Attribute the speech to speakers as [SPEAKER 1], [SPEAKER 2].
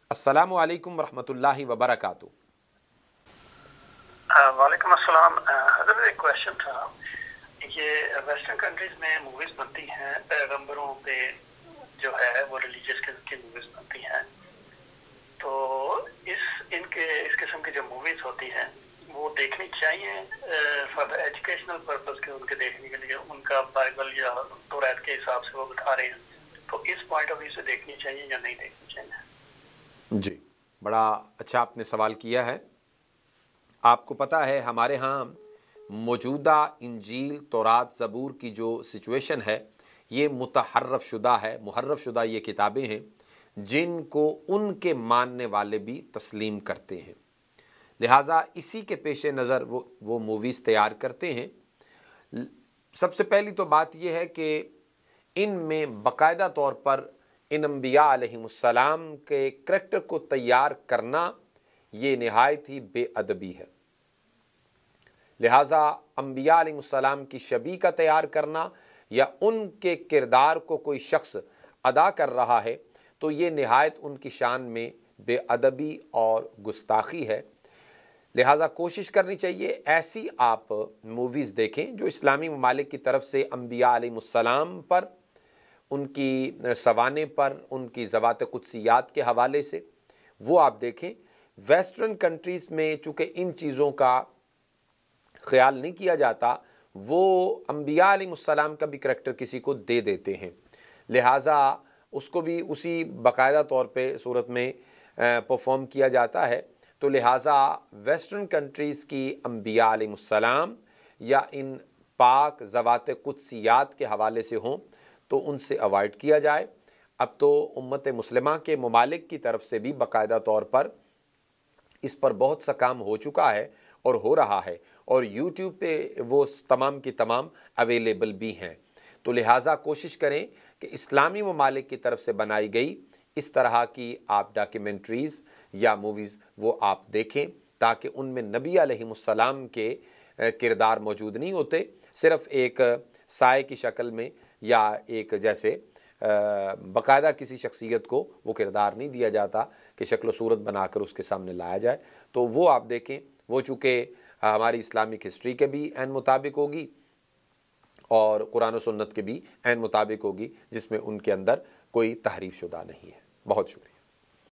[SPEAKER 1] अस्सलामु अलैकुम वरहमतुल्लाहि वबरकातुहू।
[SPEAKER 2] वालेकुम अस्सलाम। हज़रत एक क्वेश्चन था, ये वेस्टर्न कंट्रीज में मूवीज़ बनती हैं पैगंबरों पे जो है वो रिलीजियस किस्म की मूवीज़ बनती हैं, तो इस किस्म की जो मूवीज़ होती हैं वो देखनी चाहिए फॉर एजुकेशनल पर्पस के, उनके देखने के लिए उनका बाइबल या तौरात के हिसाब से वो बता रहे हैं, तो इस पॉइंट ऑफ व्यू से देखनी चाहिए या नहीं देखनी चाहिए?
[SPEAKER 1] जी, बड़ा अच्छा आपने सवाल किया है। आपको पता है हमारे यहाँ मौजूदा इंजील तौरात ज़बूर की जो सिचुएशन है ये मुतहर्रफ शुदा है। मुहर्रफ शुदा ये किताबें हैं जिनको उनके मानने वाले भी तस्लीम करते हैं, लिहाजा इसी के पेश नज़र वो मूवीज़ तैयार करते हैं। सबसे पहली तो बात यह है कि इनमें बाकायदा तौर पर इन अंबिया अलैहिमुस्सलाम के करैक्टर को तैयार करना ये नहायत ही बेअदबी है। लिहाजा अंबिया अलैहिमुस्सलाम की शबी का तैयार करना या उनके किरदार को कोई शख्स अदा कर रहा है तो ये नहायत उनकी शान में बेअदबी और गुस्ताखी है। लिहाजा कोशिश करनी चाहिए ऐसी आप मूवीज़ देखें जो इस्लामी ममालिक की तरफ से अंबिया अलैहिमुस्सलाम पर, उनकी सवाने पर, उनकी ज़वात कुदसियात के हवाले से वो आप देखें। वेस्टर्न कंट्रीज़ में चूँकि इन चीज़ों का ख्याल नहीं किया जाता, वो अंबिया अलैहिमुस्सलाम का भी करैक्टर किसी को दे देते हैं, लिहाजा उसको भी उसी बाकायदा तौर पे सूरत में परफॉर्म किया जाता है। तो लिहाजा वेस्टर्न कंट्रीज़ की अंबिया अलैहिमुस्सलाम या इन पाक ज़वात कुदसियात के हवाले से हों तो उनसे अवॉइड किया जाए। अब तो उम्मत मुस्लिमा के ममालिक की तरफ से भी बाकायदा तौर पर इस पर बहुत सा काम हो चुका है और हो रहा है, और यूट्यूब पे वो तमाम की तमाम अवेलेबल भी हैं। तो लिहाजा कोशिश करें कि इस्लामी ममालिक की तरफ से बनाई गई इस तरह की आप डॉक्यूमेंट्रीज़ या मूवीज़ वो आप देखें, ताकि उनमें नबी अलैहिमुस्सलाम के किरदार मौजूद नहीं होते, सिर्फ़ एक साए की शक्ल में या एक जैसे बाकायदा किसी शख्सियत को वो किरदार नहीं दिया जाता कि शक्ल सूरत बनाकर उसके सामने लाया जाए। तो वो आप देखें, वो चूँकि हमारी इस्लामिक हिस्ट्री के भी ऐन मुताबिक होगी और कुरान और सुन्नत के भी ऐन मुताबिक होगी, जिसमें उनके अंदर कोई तहरीफ शुदा नहीं है। बहुत शुक्रिया।